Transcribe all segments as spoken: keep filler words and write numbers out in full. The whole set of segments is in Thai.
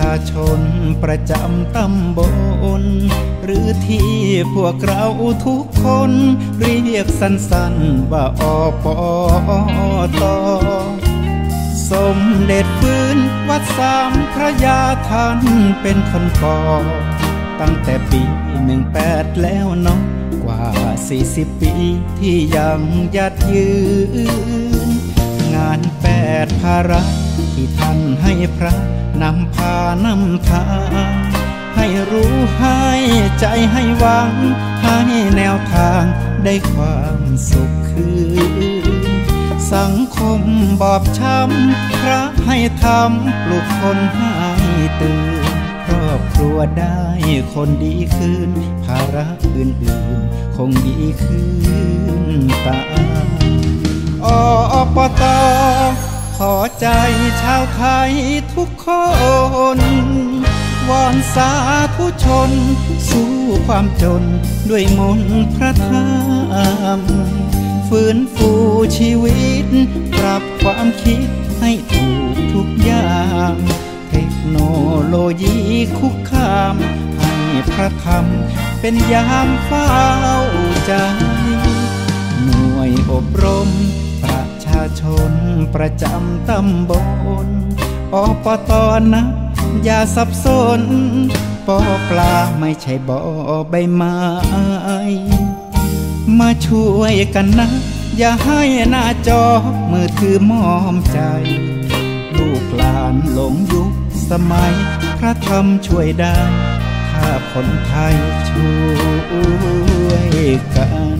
าชนประจำตำบลหรือที่พวกเราทุกคนเรียกสั้นๆว่าอปต.สมเด็จฟื้นวัดสามพระยาท่านเป็นคนก่อตั้งแต่ปีหนึ่งแปดแล้วเนาะกว่าสี่สิบปีที่ยังยัดยืนงานแปดภาระที่ท่านให้พระนำพานำทางให้รู้ให้ใจให้หวังให้แนวทางได้ความสุขคืนสังคมบอบช้ำพระให้ทำปลุกคนให้ตื่นครอบครัวได้คนดีขึ้นภาระอื่นๆคงดีขึ้นตามอปต.ขอใจชาวไทยทุกคนวอนสาธุชนสู้ความจนด้วยมนต์พระธรรมฟื้นฟูชีวิตปรับความคิดให้ถูกทุกอย่างเทคโนโลยีคุกคามให้พระธรรมเป็นยามเฝ้าใจหน่วยอบรมประชาชนประจำตำบลอปต.นะอย่าสับสนปอปลาไม่ใช่บ่อใบไม้มาช่วยกันนะอย่าให้หน้าจอมือถือมอมใจลูกหลานหลงยุคสมัยพระธรรมช่วยได้ถ้าคนไทยช่วยกัน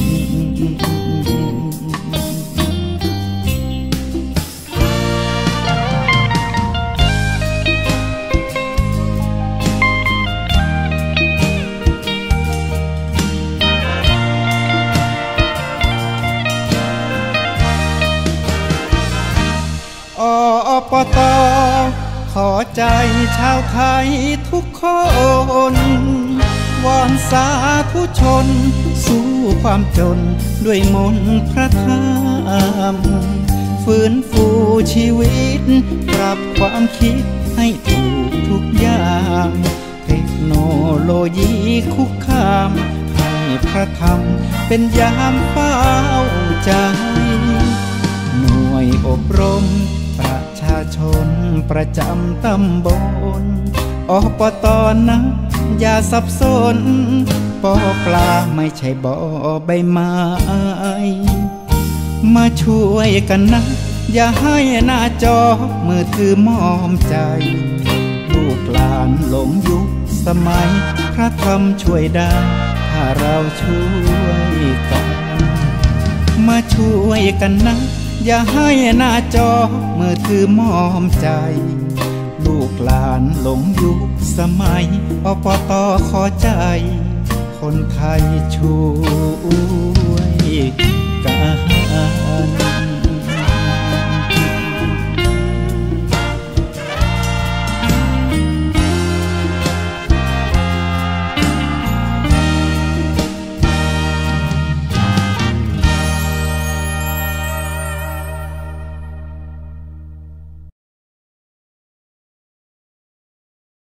อปต.ขอใจชาวไทยทุกคนวอนสาธุชนสู้ความจนด้วยมนต์พระธรรมฟื้นฟูชีวิตปรับความคิดให้ถูกทุกอย่างเทคโนโลยีคุกคามให้พระธรรมเป็นยามเฝ้าใจหน่วยอบรมประชาชนประจำตำบลอปต.นะอย่าสับสนปอปลาไม่ใช่บ่อใบไม้มาช่วยกันนะอย่าให้หน้าจอมือถือมอมใจลูกหลานหลงยุคสมัยพระธรรมช่วยได้ถ้าเราช่วยกันมาช่วยกันนะอย่าให้หน้าจอมือถือมอมใจลูกหลานหลงยุคสมัยอปต.ขอใจคนไทยช่วยกัน